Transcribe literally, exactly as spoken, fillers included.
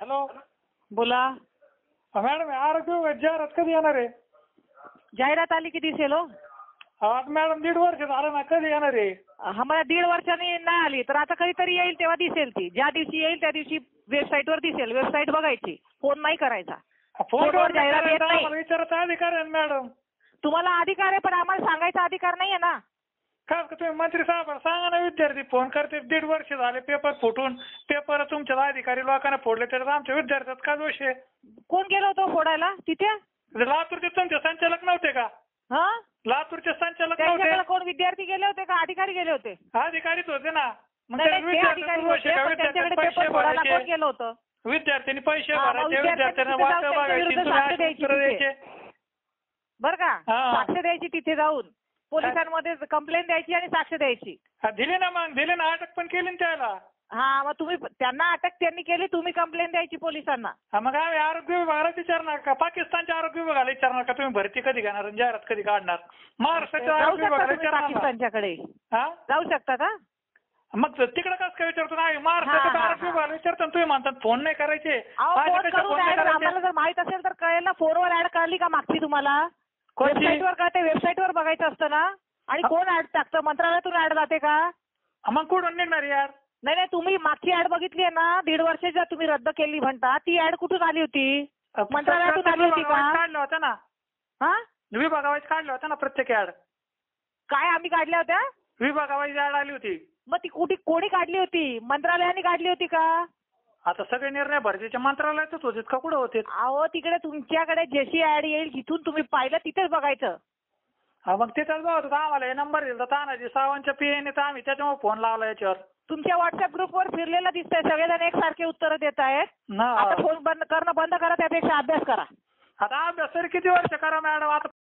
Hello बोला. Madam आरोग्य जाहिरात कधी येणार आहे? जाहिरात आली की दिसेल हो. आज मॅडम दीड वर्ष झालं ना, कधी येणार आहे? हा मला दीड वर्षांनी नाही आली तर आता कधीतरी येईल तेव्हा दिसेल ती. ज्या दिवशी येईल त्या दिवशी वेबसाईटवर दिसेल. वेबसाईट बघायची, फोन नाही करायचा. फोनवर जाहिरात येत नाही. विचारायचा अधिकार आहे ना मॅडम. तुम्हाला अधिकार आहे पण आम्हाला सांगायचा अधिकार नाहीये ना. काय तुम्ही मंत्री साहेब सांगा ना, विद्यार्थी फोन करते दीड वर्ष झाले पेपर फुटून. पेपर तुमच्या अधिकारी लोकांना फोडले त्याच्यात आमच्या विद्यार्थ्यात का दोष आहे? कोण गेलो होतो फोडायला तिथे? लातूरचे तुमचे संचालक नव्हते का? हा लातूरचे संचालक त्यांच्याकडे नव्हते? कोण विद्यार्थी गेले होते का अधिकारी गेले होते? अधिकारीच होते ना. मग नाही, ते नाही, ते अधिकारी होते, पण त्यांच्याकडे पैसे पेपर फोडायला कोण भरायचे, गेलं होतं? विद्यार्थ्यांनी पैसे हा, मग भरायचे, विद्यार्थ्यांनी विद्यार्थ्यांना तिथे वाचा जाऊन बघायची, त्यांच्या तुम्ही विरुद्ध अशी उत्तरं साक्ष द्यायचे. बरं का? हा. साक्ष द्यायची तिथे जाऊन पोलिसांमध्ये कंप्लेंट द्यायची आणि साक्ष द्यायची. हा, दिले ना मग दिले ना, अटक पण केली ना त्याला. हा मग तुम्ही त्यांना अटक त्यांनी केली, तुम्ही कंप्लेंट द्यायची पोलिसांना. हा, मग आम्ही आरोग्य विभागाला विचारणार का? पाकिस्तानच्या आरोग्य विभागाला विचारणार का तुम्ही भरती कधी घेणार आणि जाहिरात कधी काढणार? महाराष्ट्राच्या जाऊ आरोग्य शकता विभागाला तुम्ही विचारणार ना. पाकिस्तानच्याकडे, हा, जाऊ शकता का? मग तिकडे कसं काय विचारतो ना? आम्ही महाराष्ट्राच्या हा, हा, आरोग्य हा. विभागाला विचारतो तुम्ही म्हणतात फोन नाही करायचे. अहो माझ्या फोन कशा करून फोन नाही ऍड आम्हाला करायचे? जर माहित असेल तर कळेल ना. फोनवर ऍड कळली का मागची तुम्हाला? कोणची? वेबसाईटवर कळते, वेबसाईटवर बघायचं असतं ना. आणि कोण ऍड टाकतं? मंत्रालयातून ऍड जाते का? मग कुठून निघणार यार? नाही नाही, तुम्ही मागची ऍड बघितली आहे ना, दीड वर्षाच्या तुम्ही रद्द केली म्हणता, ती ऍड कुठून आली होती? मंत्रालयातून आली होती का? काढलं होतं ना, हा विभागावाईज काढलं होतं ना प्रत्येक ऍड. काय आम्ही काढल्या होत्या? विभागावाईज ऍड आली होती. मग ती कुठे कोणी काढली होती? मंत्रालयाने काढली होती का? आता सगळे निर्णय भरतीच्या मंत्रालयातच होते का कुठं होते? अहो तिकडे तुमच्याकडे जशी ऍड येईल जिथून तुम्ही पाहिलं तिथेच बघायचं. हा, मग तिथंच बघत होतं. आम्हाला हे नंबर दिला तानाजी सावंतच्या पीएने, तर आम्ही त्याच्यामुळे फोन लावला याच्यावर. तुमच्या व्हॉट्सअप ग्रुपवर फिरलेलं दिसतंय, सगळेजण एकसारखे उत्तरं देत आहेत. ना आता फोन बंद करणं बंद करा, त्यापेक्षा अभ्यास करा. आता अभ्यास तरी किती वर्ष करा मॅडम? आता